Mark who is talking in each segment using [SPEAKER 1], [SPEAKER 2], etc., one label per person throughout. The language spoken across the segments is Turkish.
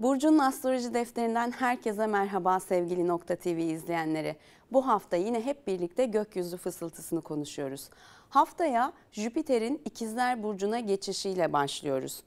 [SPEAKER 1] Burcu'nun Astroloji Defterinden herkese merhaba sevgili Nokta TV izleyenleri. Bu hafta yine hep birlikte gökyüzü fısıltısını konuşuyoruz. Haftaya Jüpiter'in İkizler Burcu'na geçişiyle başlıyoruz.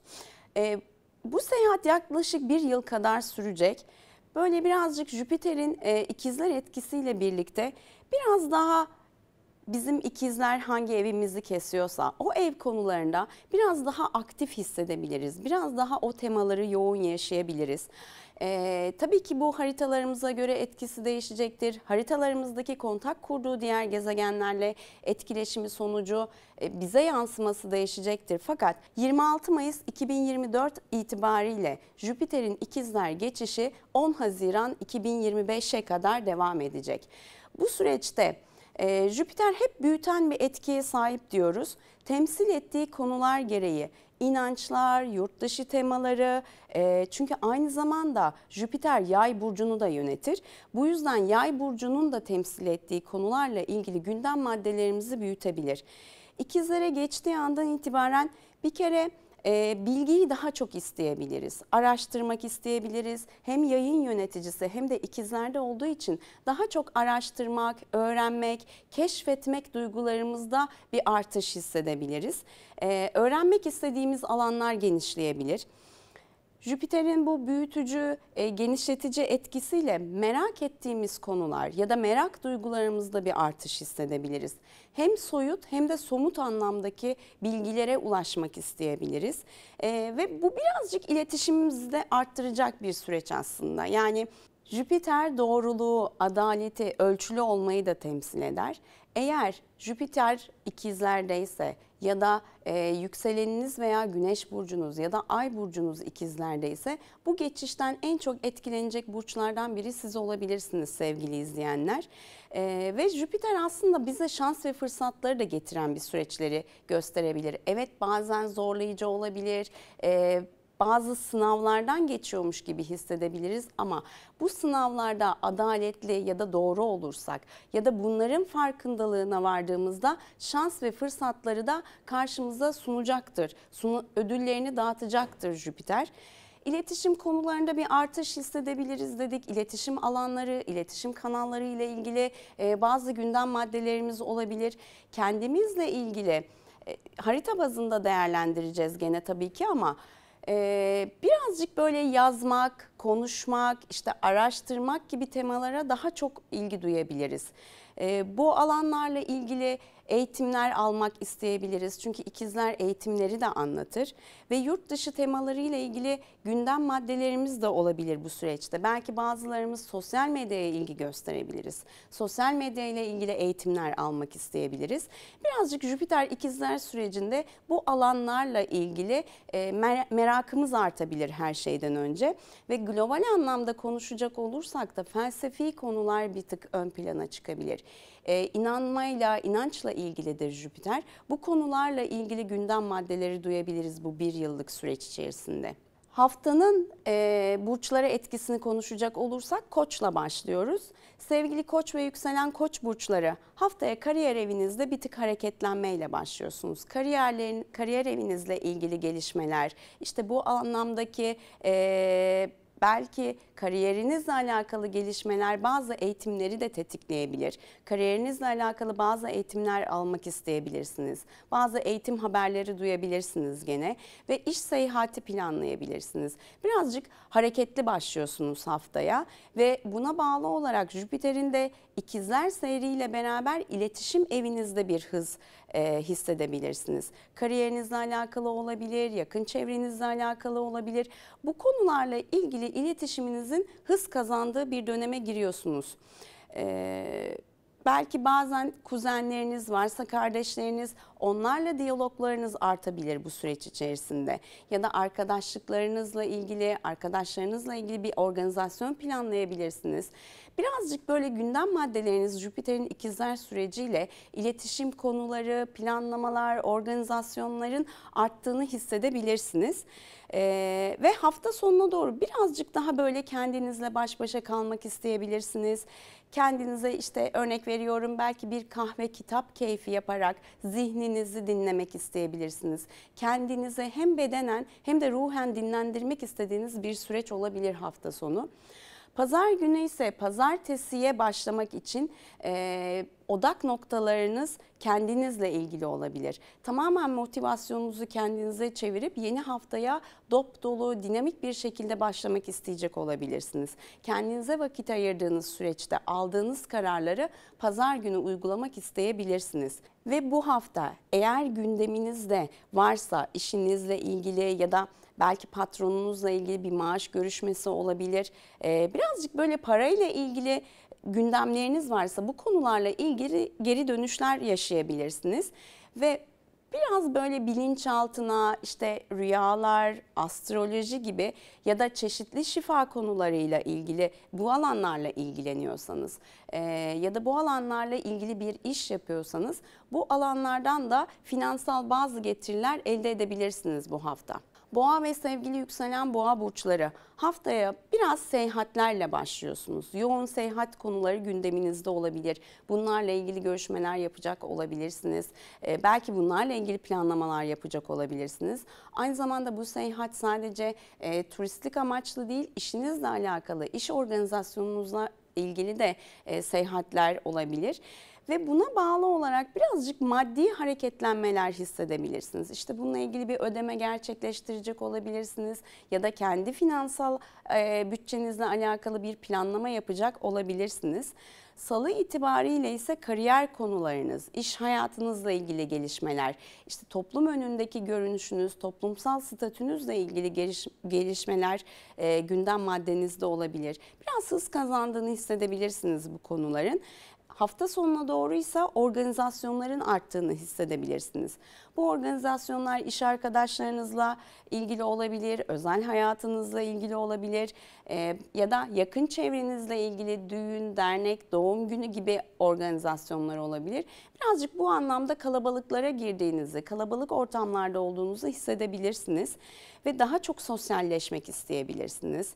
[SPEAKER 1] Bu seyahat yaklaşık bir yıl kadar sürecek. Böyle birazcık Jüpiter'in İkizler etkisiyle birlikte biraz daha bizim ikizler hangi evimizi kesiyorsa o ev konularında biraz daha aktif hissedebiliriz. Biraz daha o temaları yoğun yaşayabiliriz. Tabii ki bu haritalarımıza göre etkisi değişecektir. Haritalarımızdaki kontak kurduğu diğer gezegenlerle etkileşimi sonucu bize yansıması değişecektir. Fakat 26 Mayıs 2024 itibariyle Jüpiter'in ikizler geçişi 10 Haziran 2025'e kadar devam edecek. Bu süreçte Jüpiter hep büyüten bir etkiye sahip diyoruz. Temsil ettiği konular gereği inançlar, yurt dışı temaları, çünkü aynı zamanda Jüpiter Yay burcunu da yönetir. Bu yüzden Yay burcunun da temsil ettiği konularla ilgili gündem maddelerimizi büyütebilir. İkizlere geçtiği andan itibaren bir kere bilgiyi daha çok isteyebiliriz, araştırmak isteyebiliriz. Hem yayın yöneticisi hem de ikizlerde olduğu için daha çok araştırmak, öğrenmek, keşfetmek duygularımızda bir artış hissedebiliriz. Öğrenmek istediğimiz alanlar genişleyebilir. Jüpiter'in bu büyütücü, genişletici etkisiyle merak ettiğimiz konular ya da merak duygularımızda bir artış hissedebiliriz. Hem soyut hem de somut anlamdaki bilgilere ulaşmak isteyebiliriz. Ve bu birazcık iletişimimizi de arttıracak bir süreç aslında. Yani Jüpiter doğruluğu, adaleti, ölçülü olmayı da temsil eder. Eğer Jüpiter ikizlerdeyse ya da yükseleniniz veya güneş burcunuz ya da ay burcunuz ikizlerdeyse bu geçişten en çok etkilenecek burçlardan biri siz olabilirsiniz sevgili izleyenler. Ve Jüpiter aslında bize şans ve fırsatları da getiren bir süreçleri gösterebilir. Evet, bazen zorlayıcı olabilir. Bazı sınavlardan geçiyormuş gibi hissedebiliriz ama bu sınavlarda adaletli ya da doğru olursak ya da bunların farkındalığına vardığımızda şans ve fırsatları da karşımıza sunacaktır. Ödüllerini dağıtacaktır Jüpiter. İletişim konularında bir artış hissedebiliriz dedik. İletişim alanları, iletişim kanalları ile ilgili bazı gündem maddelerimiz olabilir. Kendimizle ilgili harita bazında değerlendireceğiz gene tabii ki ama birazcık böyle yazmak, konuşmak, işte araştırmak gibi temalara daha çok ilgi duyabiliriz. Bu alanlarla ilgili eğitimler almak isteyebiliriz. Çünkü ikizler eğitimleri de anlatır ve yurt dışı temalarıyla ilgili gündem maddelerimiz de olabilir bu süreçte. Belki bazılarımız sosyal medyaya ilgi gösterebiliriz. Sosyal medya ile ilgili eğitimler almak isteyebiliriz. Birazcık Jüpiter ikizler sürecinde bu alanlarla ilgili merakımız artabilir her şeyden önce ve global anlamda konuşacak olursak da felsefi konular bir tık ön plana çıkabilir. İnanmayla, inançla ilgilidir Jüpiter. Bu konularla ilgili gündem maddeleri duyabiliriz bu bir yıllık süreç içerisinde. Haftanın burçlara etkisini konuşacak olursak Koç'la başlıyoruz. Sevgili Koç ve yükselen Koç burçları, haftaya kariyer evinizde bir tık hareketlenmeyle başlıyorsunuz. Kariyer evinizle ilgili gelişmeler, işte bu anlamdaki belki kariyerinizle alakalı gelişmeler bazı eğitimleri de tetikleyebilir. Kariyerinizle alakalı bazı eğitimler almak isteyebilirsiniz. Bazı eğitim haberleri duyabilirsiniz gene ve iş seyahati planlayabilirsiniz. Birazcık hareketli başlıyorsunuz haftaya ve buna bağlı olarak Jüpiter'in de ikizler seyriyle beraber iletişim evinizde bir hız hissedebilirsiniz. Kariyerinizle alakalı olabilir, yakın çevrenizle alakalı olabilir. Bu konularla ilgili iletişiminizin hız kazandığı bir döneme giriyorsunuz. Belki bazen kuzenleriniz varsa, kardeşleriniz, onlarla diyaloglarınız artabilir bu süreç içerisinde. Ya da arkadaşlarınızla ilgili bir organizasyon planlayabilirsiniz. Birazcık böyle gündem maddeleriniz Jüpiter'in ikizler süreciyle iletişim konuları, planlamalar, organizasyonların arttığını hissedebilirsiniz. Ve hafta sonuna doğru birazcık daha böyle kendinizle baş başa kalmak isteyebilirsiniz. kendinize işte örnek veriyorum belki bir kahve kitap keyfi yaparak zihninizi dinlemek isteyebilirsiniz. Kendinize hem bedenen hem de ruhen dinlendirmek istediğiniz bir süreç olabilir hafta sonu. Pazar günü ise pazartesiye başlamak için odak noktalarınız kendinizle ilgili olabilir. Tamamen motivasyonunuzu kendinize çevirip yeni haftaya dop dolu, dinamik bir şekilde başlamak isteyecek olabilirsiniz. Kendinize vakit ayırdığınız süreçte aldığınız kararları pazar günü uygulamak isteyebilirsiniz. Ve bu hafta eğer gündeminizde varsa işinizle ilgili ya da belki patronunuzla ilgili bir maaş görüşmesi olabilir. Birazcık böyle parayla ilgili gündemleriniz varsa bu konularla ilgili geri dönüşler yaşayabilirsiniz. Ve biraz böyle bilinçaltına işte rüyalar, astroloji gibi ya da çeşitli şifa konularıyla ilgili bu alanlarla ilgileniyorsanız ya da bu alanlarla ilgili bir iş yapıyorsanız bu alanlardan da finansal bazı getiriler elde edebilirsiniz bu hafta. Boğa ve sevgili yükselen boğa burçları haftaya biraz seyahatlerle başlıyorsunuz. Yoğun seyahat konuları gündeminizde olabilir. Bunlarla ilgili görüşmeler yapacak olabilirsiniz. Belki bunlarla ilgili planlamalar yapacak olabilirsiniz. Aynı zamanda bu seyahat sadece turistlik amaçlı değil, işinizle alakalı, iş organizasyonunuzla ilgili de seyahatler olabilir. Ve buna bağlı olarak birazcık maddi hareketlenmeler hissedebilirsiniz. İşte bununla ilgili bir ödeme gerçekleştirecek olabilirsiniz ya da kendi finansal bütçenizle alakalı bir planlama yapacak olabilirsiniz. Salı itibariyle ise kariyer konularınız, iş hayatınızla ilgili gelişmeler, işte toplum önündeki görünüşünüz, toplumsal statünüzle ilgili gelişmeler gündem maddenizde olabilir. Biraz hız kazandığını hissedebilirsiniz bu konuların. Hafta sonuna doğruysa organizasyonların arttığını hissedebilirsiniz. Bu organizasyonlar iş arkadaşlarınızla ilgili olabilir, özel hayatınızla ilgili olabilir ya da yakın çevrenizle ilgili düğün, dernek, doğum günü gibi organizasyonlar olabilir. Birazcık bu anlamda kalabalıklara girdiğinizi, kalabalık ortamlarda olduğunuzu hissedebilirsiniz ve daha çok sosyalleşmek isteyebilirsiniz.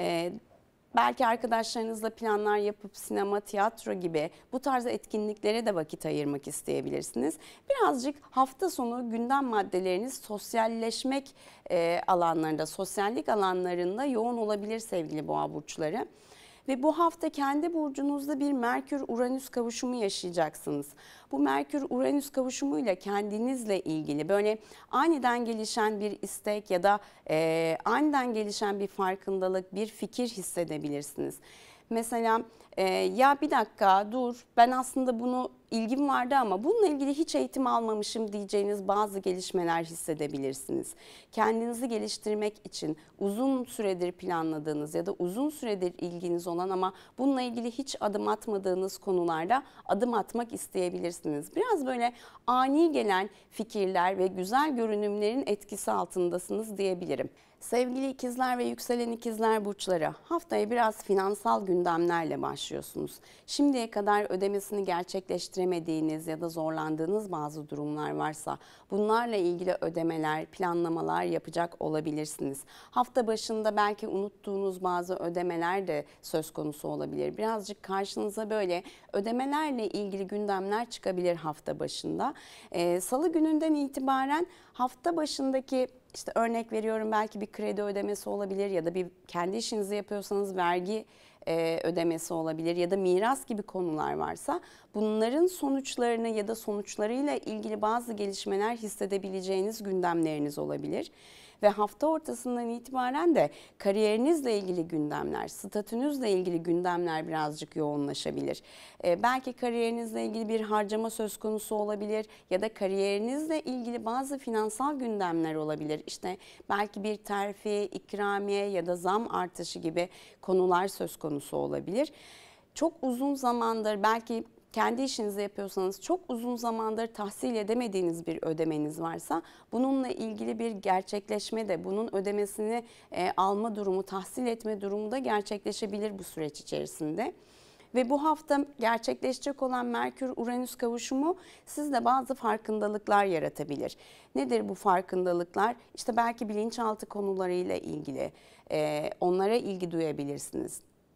[SPEAKER 1] Belki arkadaşlarınızla planlar yapıp sinema, tiyatro gibi bu tarz etkinliklere de vakit ayırmak isteyebilirsiniz. Birazcık hafta sonu gündem maddeleriniz sosyalleşmek alanlarında, sosyallik alanlarında yoğun olabilir sevgili boğa burçları. Ve bu hafta kendi burcunuzda bir Merkür-Uranüs kavuşumu yaşayacaksınız. Bu Merkür-Uranüs kavuşumuyla kendinizle ilgili böyle aniden gelişen bir istek ya da aniden gelişen bir farkındalık, bir fikir hissedebilirsiniz. Mesela ya bir dakika dur ben aslında bunu ilgim vardı ama bununla ilgili hiç eğitim almamışım diyeceğiniz bazı gelişmeler hissedebilirsiniz. Kendinizi geliştirmek için uzun süredir planladığınız ya da uzun süredir ilginiz olan ama bununla ilgili hiç adım atmadığınız konularda adım atmak isteyebilirsiniz. Biraz böyle ani gelen fikirler ve güzel görünümlerin etkisi altındasınız diyebilirim. Sevgili ikizler ve yükselen ikizler burçları haftaya biraz finansal gündemlerle başlıyorsunuz. Şimdiye kadar ödemesini gerçekleştiremediğiniz ya da zorlandığınız bazı durumlar varsa bunlarla ilgili ödemeler, planlamalar yapacak olabilirsiniz. Hafta başında belki unuttuğunuz bazı ödemeler de söz konusu olabilir. Birazcık karşınıza böyle ödemelerle ilgili gündemler çıkabilir hafta başında. Salı gününden itibaren hafta başındaki İşte örnek veriyorum belki bir kredi ödemesi olabilir ya da bir kendi işinizi yapıyorsanız vergi ödemesi olabilir ya da miras gibi konular varsa bunların sonuçlarını ya da sonuçlarıyla ilgili bazı gelişmeler hissedebileceğiniz gündemleriniz olabilir. Ve hafta ortasından itibaren de kariyerinizle ilgili gündemler, statünüzle ilgili gündemler birazcık yoğunlaşabilir. Belki kariyerinizle ilgili bir harcama söz konusu olabilir ya da kariyerinizle ilgili bazı finansal gündemler olabilir. İşte belki bir terfi, ikramiye ya da zam artışı gibi konular söz konusu olabilir. Çok uzun zamandır belki kendi işinizi yapıyorsanız çok uzun zamandır tahsil edemediğiniz bir ödemeniz varsa bununla ilgili bir gerçekleşme de bunun ödemesini alma durumu, tahsil etme durumu da gerçekleşebilir bu süreç içerisinde. Ve bu hafta gerçekleşecek olan Merkür-Uranüs kavuşumu sizde bazı farkındalıklar yaratabilir. Nedir bu farkındalıklar? İşte belki bilinçaltı konularıyla ilgili onlara ilgi duyabilirsiniz.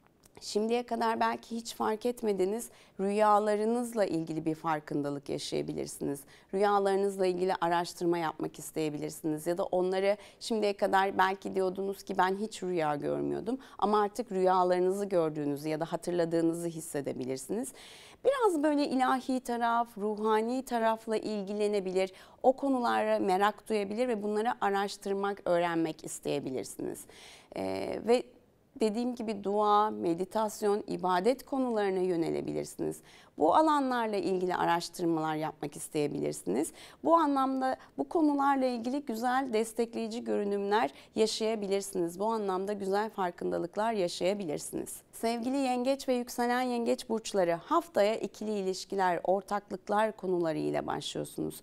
[SPEAKER 1] Şimdiye kadar belki hiç fark etmediğiniz rüyalarınızla ilgili bir farkındalık yaşayabilirsiniz. Rüyalarınızla ilgili araştırma yapmak isteyebilirsiniz ya da onları şimdiye kadar belki diyordunuz ki ben hiç rüya görmüyordum ama artık rüyalarınızı gördüğünüzü ya da hatırladığınızı hissedebilirsiniz. Biraz böyle ilahi taraf, ruhani tarafla ilgilenebilir, o konulara merak duyabilir ve bunları araştırmak, öğrenmek isteyebilirsiniz. Ve dediğim gibi dua, meditasyon, ibadet konularına yönelebilirsiniz. Bu alanlarla ilgili araştırmalar yapmak isteyebilirsiniz. Bu anlamda bu konularla ilgili güzel destekleyici görünümler yaşayabilirsiniz. Bu anlamda güzel farkındalıklar yaşayabilirsiniz. Sevgili yengeç ve yükselen yengeç burçları, haftaya ikili ilişkiler, ortaklıklar konuları ile başlıyorsunuz.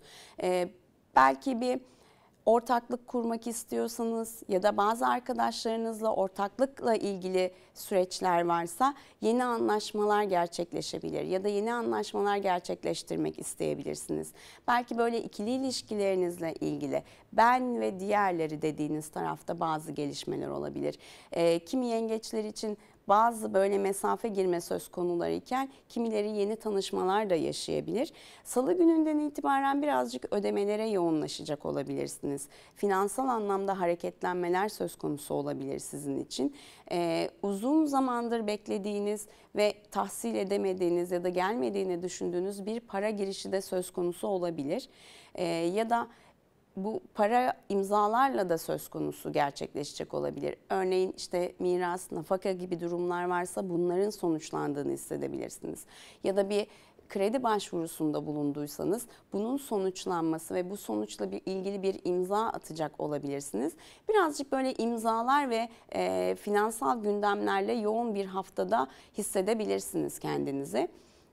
[SPEAKER 1] Belki bir ortaklık kurmak istiyorsanız ya da bazı arkadaşlarınızla ortaklıkla ilgili süreçler varsa yeni anlaşmalar gerçekleşebilir ya da yeni anlaşmalar gerçekleştirmek isteyebilirsiniz. Belki böyle ikili ilişkilerinizle ilgili ben ve diğerleri dediğiniz tarafta bazı gelişmeler olabilir. Kimi yengeçler için bazı böyle mesafe girme söz konuları iken kimileri yeni tanışmalar da yaşayabilir. Salı gününden itibaren birazcık ödemelere yoğunlaşacak olabilirsiniz. Finansal anlamda hareketlenmeler söz konusu olabilir sizin için. Uzun zamandır beklediğiniz ve tahsil edemediğiniz ya da gelmediğini düşündüğünüz bir para girişi de söz konusu olabilir. Ya da bu para imzalarla da söz konusu gerçekleşecek olabilir. Örneğin işte miras, nafaka gibi durumlar varsa bunların sonuçlandığını hissedebilirsiniz. Ya da bir kredi başvurusunda bulunduysanız bunun sonuçlanması ve bu sonuçla ilgili bir imza atacak olabilirsiniz. Birazcık böyle imzalar ve finansal gündemlerle yoğun bir haftada hissedebilirsiniz kendinizi.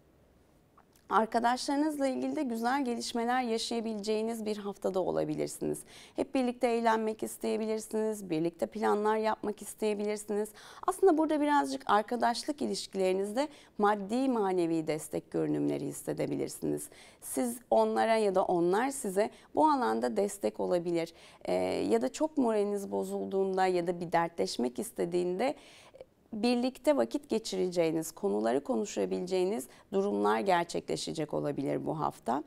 [SPEAKER 1] Arkadaşlarınızla ilgili de güzel gelişmeler yaşayabileceğiniz bir haftada olabilirsiniz. Hep birlikte eğlenmek isteyebilirsiniz, birlikte planlar yapmak isteyebilirsiniz. Aslında burada birazcık arkadaşlık ilişkilerinizde maddi manevi destek görünümleri hissedebilirsiniz. Siz onlara ya da onlar size bu alanda destek olabilir. Ya da çok moraliniz bozulduğunda ya da bir dertleşmek istediğinde birlikte vakit geçireceğiniz, konuları konuşabileceğiniz durumlar gerçekleşecek olabilir bu hafta.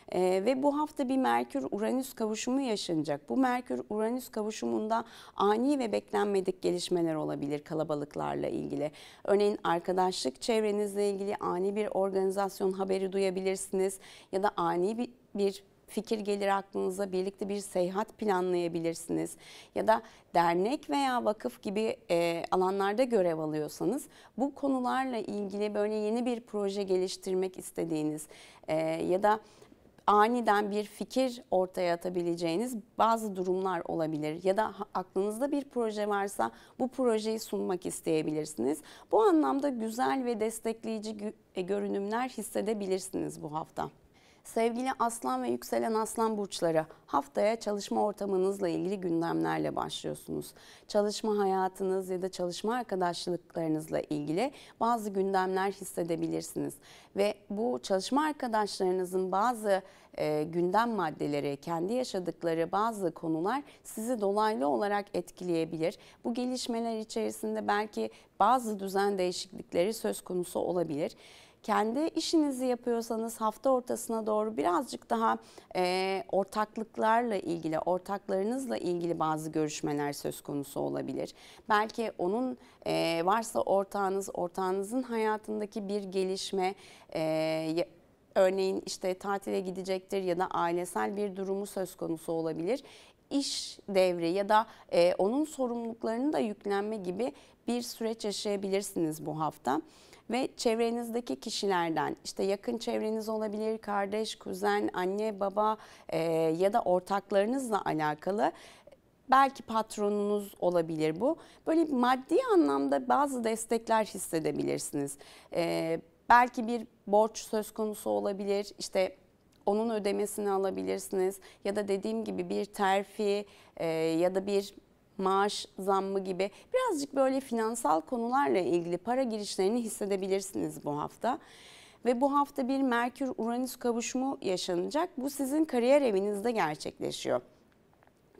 [SPEAKER 1] Ve bu hafta bir Merkür-Uranüs kavuşumu yaşanacak. Bu Merkür-Uranüs kavuşumunda ani ve beklenmedik gelişmeler olabilir kalabalıklarla ilgili. Örneğin arkadaşlık çevrenizle ilgili ani bir organizasyon haberi duyabilirsiniz ya da ani bir fikir gelir aklınıza, birlikte bir seyahat planlayabilirsiniz. Ya da dernek veya vakıf gibi alanlarda görev alıyorsanız bu konularla ilgili böyle yeni bir proje geliştirmek istediğiniz ya da aniden bir fikir ortaya atabileceğiniz bazı durumlar olabilir. Ya da aklınızda bir proje varsa bu projeyi sunmak isteyebilirsiniz. Bu anlamda güzel ve destekleyici görünümler hissedebilirsiniz bu hafta. Sevgili Aslan ve yükselen Aslan burçları, haftaya çalışma ortamınızla ilgili gündemlerle başlıyorsunuz. Çalışma hayatınız ya da çalışma arkadaşlıklarınızla ilgili bazı gündemler hissedebilirsiniz. Ve bu çalışma arkadaşlarınızın bazı gündem maddeleri, kendi yaşadıkları bazı konular sizi dolaylı olarak etkileyebilir. Bu gelişmeler içerisinde belki bazı düzen değişiklikleri söz konusu olabilir. Kendi işinizi yapıyorsanız hafta ortasına doğru birazcık daha ortaklıklarla ilgili, ortaklarınızla ilgili bazı görüşmeler söz konusu olabilir. Belki onun varsa ortağınızın hayatındaki bir gelişme, örneğin işte tatile gidecektir ya da ailesel bir durumu söz konusu olabilir. İş devri ya da onun sorumluluklarını da yüklenme gibi bir süreç yaşayabilirsiniz bu hafta. Ve çevrenizdeki kişilerden işte yakın çevreniz olabilir, kardeş, kuzen, anne, baba ya da ortaklarınızla alakalı belki patronunuz olabilir bu. Böyle maddi anlamda bazı destekler hissedebilirsiniz. Belki bir borç söz konusu olabilir, işte onun ödemesini alabilirsiniz ya da dediğim gibi bir terfi ya da bir maaş zammı gibi birazcık böyle finansal konularla ilgili para girişlerini hissedebilirsiniz bu hafta. Ve bu hafta bir Merkür-Uranüs kavuşumu yaşanacak. Bu sizin kariyer evinizde gerçekleşiyor.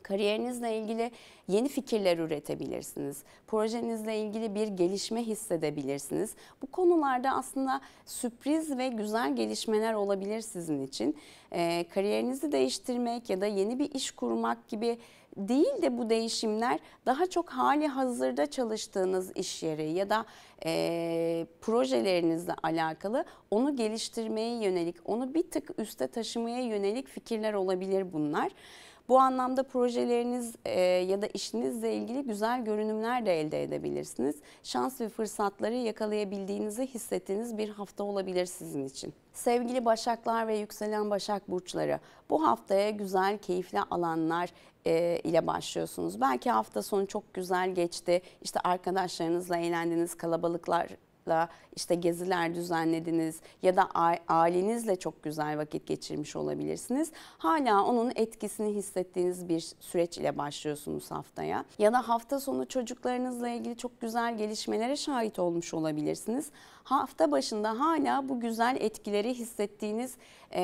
[SPEAKER 1] Kariyerinizle ilgili yeni fikirler üretebilirsiniz. Projenizle ilgili bir gelişme hissedebilirsiniz. Bu konularda aslında sürpriz ve güzel gelişmeler olabilir sizin için. Kariyerinizi değiştirmek ya da yeni bir iş kurmak gibi değil de bu değişimler daha çok hali hazırda çalıştığınız iş yeri ya da projelerinizle alakalı onu geliştirmeye yönelik, onu bir tık üste taşımaya yönelik fikirler olabilir bunlar. Bu anlamda projeleriniz ya da işinizle ilgili güzel görünümler de elde edebilirsiniz. Şans ve fırsatları yakalayabildiğinizi hissettiğiniz bir hafta olabilir sizin için. Sevgili Başaklar ve yükselen Başak burçları, bu haftaya güzel, keyifli alanlar ile başlıyorsunuz. Belki hafta sonu çok güzel geçti. İşte arkadaşlarınızla eğlendiniz, kalabalıklarla işte geziler düzenlediniz ya da ailenizle çok güzel vakit geçirmiş olabilirsiniz. Hala onun etkisini hissettiğiniz bir süreç ile başlıyorsunuz haftaya. Ya da hafta sonu çocuklarınızla ilgili çok güzel gelişmelere şahit olmuş olabilirsiniz. Hafta başında hala bu güzel etkileri hissettiğiniz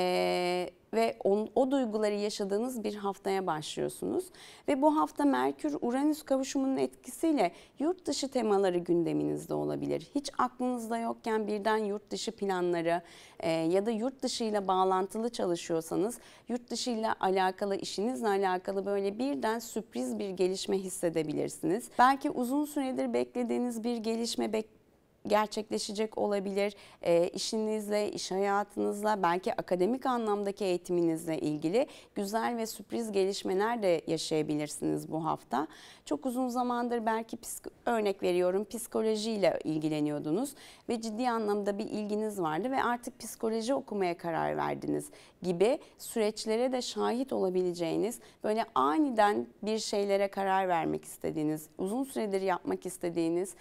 [SPEAKER 1] ve o duyguları yaşadığınız bir haftaya başlıyorsunuz. Ve bu hafta Merkür-Uranüs kavuşumunun etkisiyle yurt dışı temaları gündeminizde olabilir. Hiç aklınızda yokken birden yurt dışı planları ya da yurt dışı ile bağlantılı çalışıyorsanız yurt dışı ile alakalı, işinizle alakalı böyle birden sürpriz bir gelişme hissedebilirsiniz. Belki uzun süredir beklediğiniz bir gelişme gerçekleşecek olabilir. İşinizle, iş hayatınızla, belki akademik anlamdaki eğitiminizle ilgili güzel ve sürpriz gelişmeler de yaşayabilirsiniz bu hafta. Çok uzun zamandır belki örnek veriyorum psikolojiyle ilgileniyordunuz ve ciddi anlamda bir ilginiz vardı ve artık psikoloji okumaya karar verdiniz gibi süreçlere de şahit olabileceğiniz, böyle aniden bir şeylere karar vermek istediğiniz, uzun süredir yapmak istediğiniz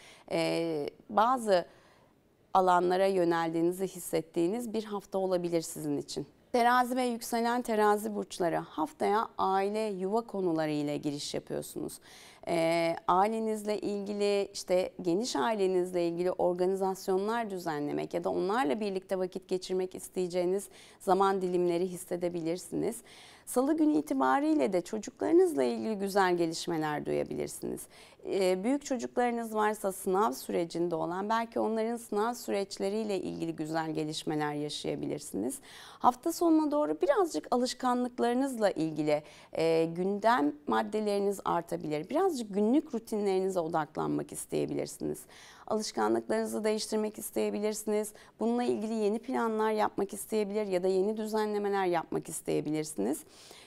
[SPEAKER 1] bazı alanlara yöneldiğinizi hissettiğiniz bir hafta olabilir sizin için. Terazi ve yükselen terazi burçları, haftaya aile, yuva konuları ile giriş yapıyorsunuz. Ailenizle ilgili, işte geniş ailenizle ilgili organizasyonlar düzenlemek ya da onlarla birlikte vakit geçirmek isteyeceğiniz zaman dilimleri hissedebilirsiniz. Salı günü itibariyle de çocuklarınızla ilgili güzel gelişmeler duyabilirsiniz. Büyük çocuklarınız varsa sınav sürecinde olan, belki onların sınav süreçleriyle ilgili güzel gelişmeler yaşayabilirsiniz. Hafta sonuna doğru birazcık alışkanlıklarınızla ilgili gündem maddeleriniz artabilir. Birazcık günlük rutinlerinize odaklanmak isteyebilirsiniz. Alışkanlıklarınızı değiştirmek isteyebilirsiniz. Bununla ilgili yeni planlar yapmak isteyebilir ya da yeni düzenlemeler yapmak isteyebilirsiniz.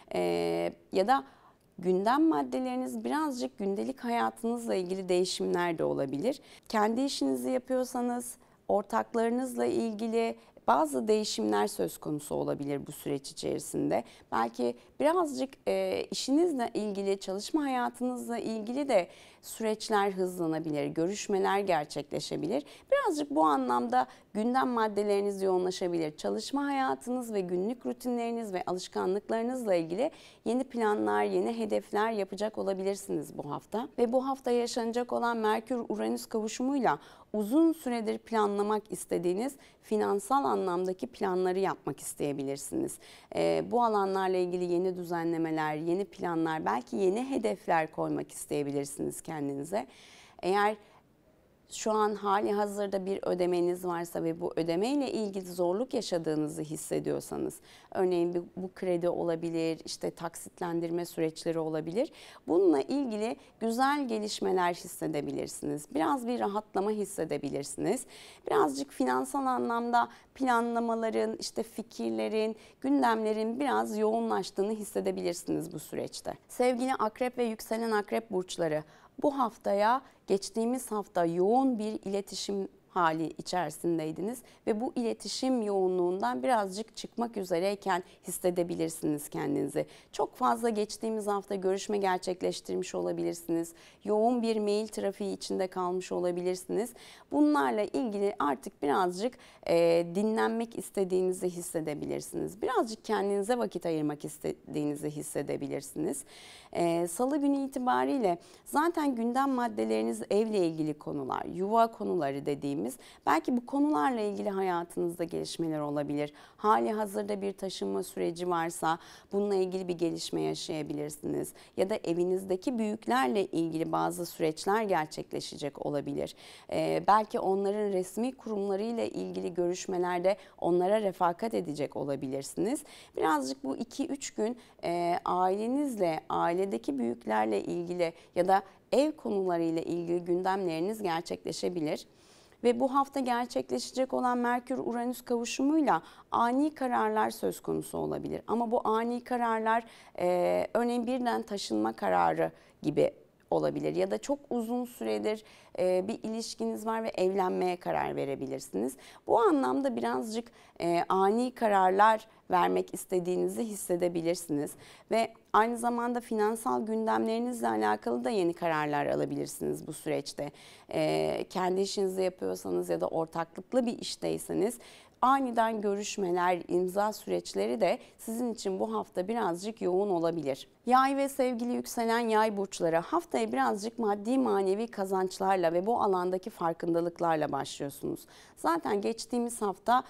[SPEAKER 1] Ya da gündem maddeleriniz birazcık gündelik hayatınızla ilgili değişimler de olabilir. Kendi işinizi yapıyorsanız ortaklarınızla ilgili bazı değişimler söz konusu olabilir bu süreç içerisinde. Belki birazcık işinizle ilgili, çalışma hayatınızla ilgili de süreçler hızlanabilir, görüşmeler gerçekleşebilir. Birazcık bu anlamda gündem maddeleriniz yoğunlaşabilir. Çalışma hayatınız ve günlük rutinleriniz ve alışkanlıklarınızla ilgili yeni planlar, yeni hedefler yapacak olabilirsiniz bu hafta. Ve bu hafta yaşanacak olan Merkür-Uranüs kavuşumuyla uzun süredir planlamak istediğiniz finansal anlamdaki planları yapmak isteyebilirsiniz. Bu alanlarla ilgili yeni düzenlemeler, yeni planlar, belki yeni hedefler koymak isteyebilirsiniz kendinize. Eğer şu an hali hazırda bir ödemeniz varsa ve bu ödemeyle ilgili zorluk yaşadığınızı hissediyorsanız, örneğin bu kredi olabilir, işte taksitlendirme süreçleri olabilir. Bununla ilgili güzel gelişmeler hissedebilirsiniz. Biraz bir rahatlama hissedebilirsiniz. Birazcık finansal anlamda planlamaların, işte fikirlerin, gündemlerin biraz yoğunlaştığını hissedebilirsiniz bu süreçte. Sevgili Akrep ve yükselen Akrep burçları, bu haftaya geçtiğimiz hafta yoğun bir iletişim hali içerisindeydiniz ve bu iletişim yoğunluğundan birazcık çıkmak üzereyken hissedebilirsiniz kendinizi. Çok fazla geçtiğimiz hafta görüşme gerçekleştirmiş olabilirsiniz. Yoğun bir mail trafiği içinde kalmış olabilirsiniz. Bunlarla ilgili artık birazcık dinlenmek istediğinizi hissedebilirsiniz. Birazcık kendinize vakit ayırmak istediğinizi hissedebilirsiniz. Salı günü itibariyle zaten gündem maddeleriniz evle ilgili konular, yuva konuları dediğimiz dediğimiz belki bu konularla ilgili hayatınızda gelişmeler olabilir. Hali hazırda bir taşınma süreci varsa bununla ilgili bir gelişme yaşayabilirsiniz. Ya da evinizdeki büyüklerle ilgili bazı süreçler gerçekleşecek olabilir. Belki onların resmi kurumlarıyla ilgili görüşmelerde onlara refakat edecek olabilirsiniz. Birazcık bu 2-3 gün ailenizle, ailedeki büyüklerle ilgili ya da ev konularıyla ilgili gündemleriniz gerçekleşebilir. Ve bu hafta gerçekleşecek olan Merkür-Uranüs kavuşumuyla ani kararlar söz konusu olabilir. Ama bu ani kararlar örneğin birden taşınma kararı gibi olabilir. Ya da çok uzun süredir bir ilişkiniz var ve evlenmeye karar verebilirsiniz. Bu anlamda birazcık ani kararlar vermek istediğinizi hissedebilirsiniz. Ve aynı zamanda finansal gündemlerinizle alakalı da yeni kararlar alabilirsiniz bu süreçte. Kendi işinizi yapıyorsanız ya da ortaklıklı bir işteyseniz aniden görüşmeler, imza süreçleri de sizin için bu hafta birazcık yoğun olabilir. Yay ve sevgili yükselen yay burçları haftaya birazcık maddi manevi kazançlarla ve bu alandaki farkındalıklarla başlıyorsunuz. Zaten geçtiğimiz hafta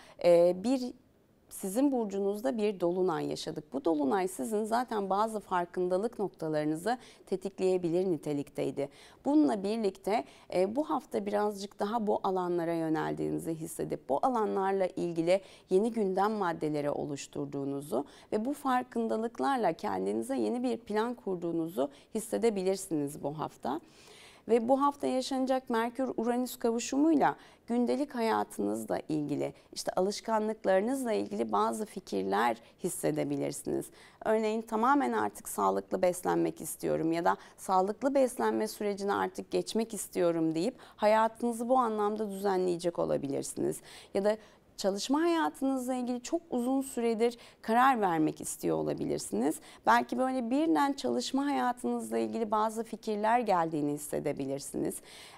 [SPEAKER 1] sizin burcunuzda bir dolunay yaşadık. Bu dolunay sizin zaten bazı farkındalık noktalarınızı tetikleyebilir nitelikteydi. Bununla birlikte bu hafta birazcık daha bu alanlara yöneldiğinizi hissedip bu alanlarla ilgili yeni gündem maddeleri oluşturduğunuzu ve bu farkındalıklarla kendinize yeni bir plan kurduğunuzu hissedebilirsiniz bu hafta. Ve bu hafta yaşanacak Merkür-Uranüs kavuşumuyla gündelik hayatınızla ilgili, işte alışkanlıklarınızla ilgili bazı fikirler hissedebilirsiniz. Örneğin tamamen artık sağlıklı beslenmek istiyorum ya da sağlıklı beslenme sürecine artık geçmek istiyorum deyip hayatınızı bu anlamda düzenleyecek olabilirsiniz. Ya da çalışma hayatınızla ilgili çok uzun süredir karar vermek istiyor olabilirsiniz. Belki böyle birden çalışma hayatınızla ilgili bazı fikirler geldiğini hissedebilirsiniz.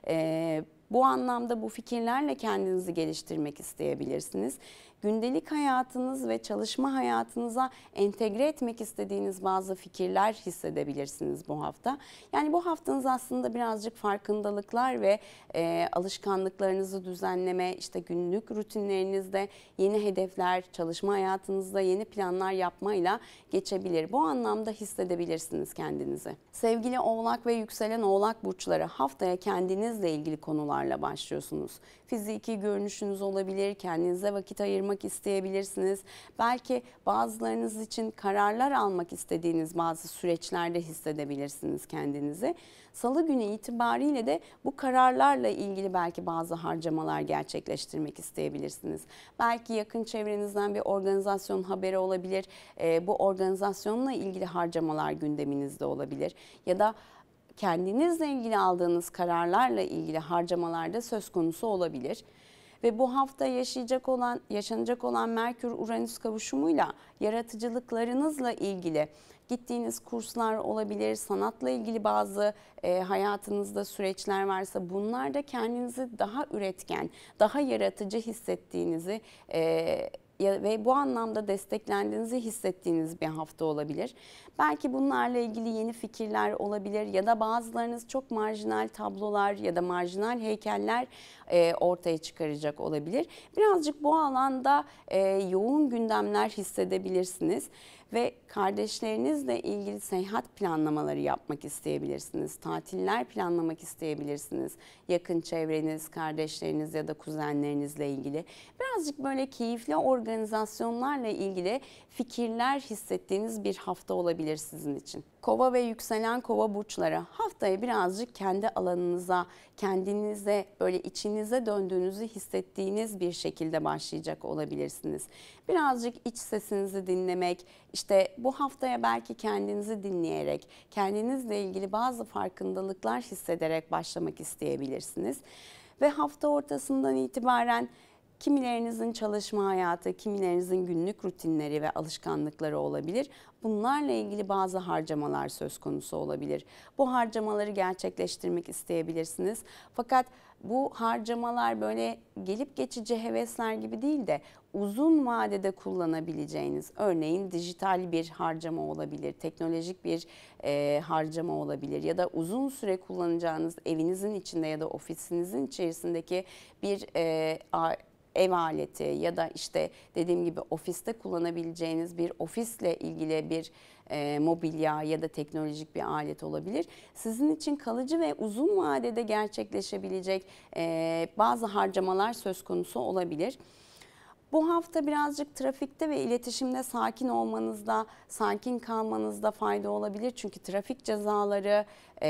[SPEAKER 1] Bu anlamda bu fikirlerle kendinizi geliştirmek isteyebilirsiniz. Gündelik hayatınız ve çalışma hayatınıza entegre etmek istediğiniz bazı fikirler hissedebilirsiniz bu hafta. Yani bu haftanız aslında birazcık farkındalıklar ve alışkanlıklarınızı düzenleme, işte günlük rutinlerinizde yeni hedefler, çalışma hayatınızda yeni planlar yapmayla geçebilir. Bu anlamda hissedebilirsiniz kendinizi. Sevgili Oğlak ve yükselen Oğlak burçları haftaya kendinizle ilgili konularla başlıyorsunuz. Fiziki görünüşünüz olabilir, kendinize vakit ayırmak isteyebilirsiniz. Belki bazılarınız için kararlar almak istediğiniz bazı süreçlerde hissedebilirsiniz kendinizi. Salı günü itibariyle de bu kararlarla ilgili belki bazı harcamalar gerçekleştirmek isteyebilirsiniz. Belki yakın çevrenizden bir organizasyon haberi olabilir. Bu organizasyonla ilgili harcamalar gündeminizde olabilir. Ya da kendinizle ilgili aldığınız kararlarla ilgili harcamalarda söz konusu olabilir. Ve bu hafta yaşanacak olan Merkür-Uranüs kavuşumuyla yaratıcılıklarınızla ilgili gittiğiniz kurslar olabilir, sanatla ilgili bazı hayatınızda süreçler varsa bunlarda kendinizi daha üretken, daha yaratıcı hissettiğinizi ve bu anlamda desteklendiğinizi hissettiğiniz bir hafta olabilir. Belki bunlarla ilgili yeni fikirler olabilir ya da bazılarınız çok marjinal tablolar ya da marjinal heykeller ortaya çıkaracak olabilir. Birazcık bu alanda yoğun gündemler hissedebilirsiniz. Ve kardeşlerinizle ilgili seyahat planlamaları yapmak isteyebilirsiniz. Tatiller planlamak isteyebilirsiniz. Yakın çevreniz, kardeşleriniz ya da kuzenlerinizle ilgili. Birazcık böyle keyifli organizasyonlarla ilgili fikirler hissettiğiniz bir hafta olabilir sizin için. Kova ve yükselen Kova burçları haftaya birazcık kendi alanınıza, kendinize böyle içinize döndüğünüzü hissettiğiniz bir şekilde başlayacak olabilirsiniz. Birazcık iç sesinizi dinlemek, işte bu haftaya belki kendinizi dinleyerek, kendinizle ilgili bazı farkındalıklar hissederek başlamak isteyebilirsiniz. Ve hafta ortasından itibaren Kimilerinizin çalışma hayatı, kimilerinizin günlük rutinleri ve alışkanlıkları olabilir. Bunlarla ilgili bazı harcamalar söz konusu olabilir. Bu harcamaları gerçekleştirmek isteyebilirsiniz. Fakat bu harcamalar böyle gelip geçici hevesler gibi değil de uzun vadede kullanabileceğiniz, örneğin dijital bir harcama olabilir, teknolojik bir harcama olabilir ya da uzun süre kullanacağınız evinizin içinde ya da ofisinizin içerisindeki bir ev aleti ya da işte dediğim gibi ofiste kullanabileceğiniz bir ofisle ilgili bir mobilya ya da teknolojik bir alet olabilir. Sizin için kalıcı ve uzun vadede gerçekleşebilecek bazı harcamalar söz konusu olabilir. Bu hafta birazcık trafikte ve iletişimde sakin olmanızda, sakin kalmanızda fayda olabilir. Çünkü trafik cezaları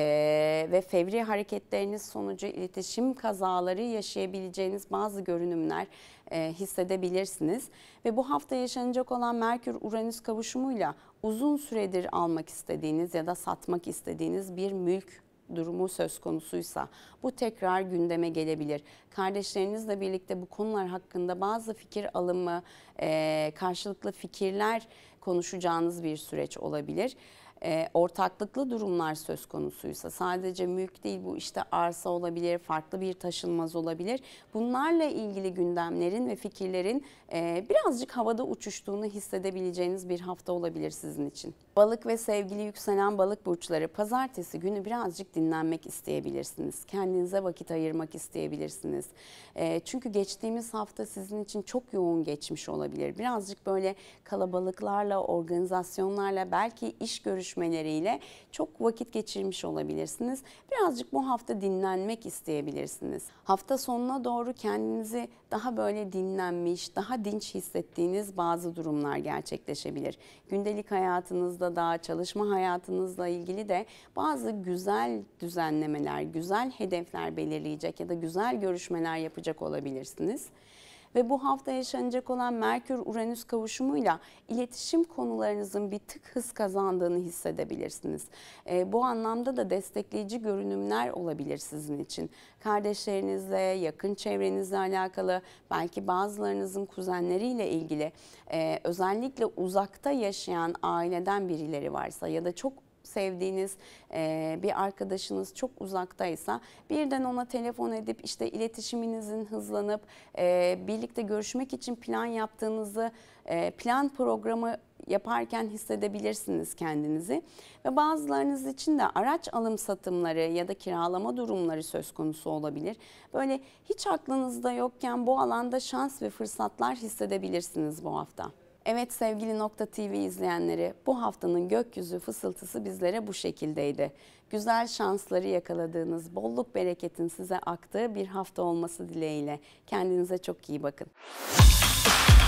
[SPEAKER 1] ve fevri hareketleriniz sonucu iletişim kazaları yaşayabileceğiniz bazı görünümler hissedebilirsiniz. Ve bu hafta yaşanacak olan Merkür-Uranüs kavuşumuyla uzun süredir almak istediğiniz ya da satmak istediğiniz bir mülk durumu söz konusuysa bu tekrar gündeme gelebilir. Kardeşlerinizle birlikte bu konular hakkında bazı fikir alımı, karşılıklı fikirler konuşacağınız bir süreç olabilir. Ortaklıklı durumlar söz konusuysa sadece mülk değil, bu işte arsa olabilir, farklı bir taşınmaz olabilir. Bunlarla ilgili gündemlerin ve fikirlerin birazcık havada uçuştuğunu hissedebileceğiniz bir hafta olabilir sizin için. Balık ve sevgili yükselen balık burçları, pazartesi günü birazcık dinlenmek isteyebilirsiniz. Kendinize vakit ayırmak isteyebilirsiniz. Çünkü geçtiğimiz hafta sizin için çok yoğun geçmiş olabilir. Birazcık böyle kalabalıklarla, organizasyonlarla, belki iş görüşmeleriyle çok vakit geçirmiş olabilirsiniz. Birazcık bu hafta dinlenmek isteyebilirsiniz. Hafta sonuna doğru kendinizi daha böyle dinlenmiş, daha dinç hissettiğiniz bazı durumlar gerçekleşebilir. Gündelik hayatınızda da, çalışma hayatınızla ilgili de bazı güzel düzenlemeler, güzel hedefler belirleyecek ya da güzel görüşmeler yapacak olabilirsiniz. Ve bu hafta yaşanacak olan Merkür-Uranüs kavuşumuyla iletişim konularınızın bir tık hız kazandığını hissedebilirsiniz. Bu anlamda da destekleyici görünümler olabilir sizin için. Kardeşlerinizle, yakın çevrenizle alakalı, belki bazılarınızın kuzenleriyle ilgili, özellikle uzakta yaşayan aileden birileri varsa ya da çok sevdiğiniz bir arkadaşınız çok uzaktaysa birden ona telefon edip işte iletişiminizin hızlanıp birlikte görüşmek için plan yaptığınızı, plan programı yaparken hissedebilirsiniz kendinizi. Ve bazılarınız için de araç alım satımları ya da kiralama durumları söz konusu olabilir. Böyle hiç aklınızda yokken bu alanda şans ve fırsatlar hissedebilirsiniz bu hafta. Evet sevgili Nokta TV izleyenleri, bu haftanın gökyüzü fısıltısı bizlere bu şekildeydi. Güzel şansları yakaladığınız, bolluk bereketin size aktığı bir hafta olması dileğiyle. Kendinize çok iyi bakın.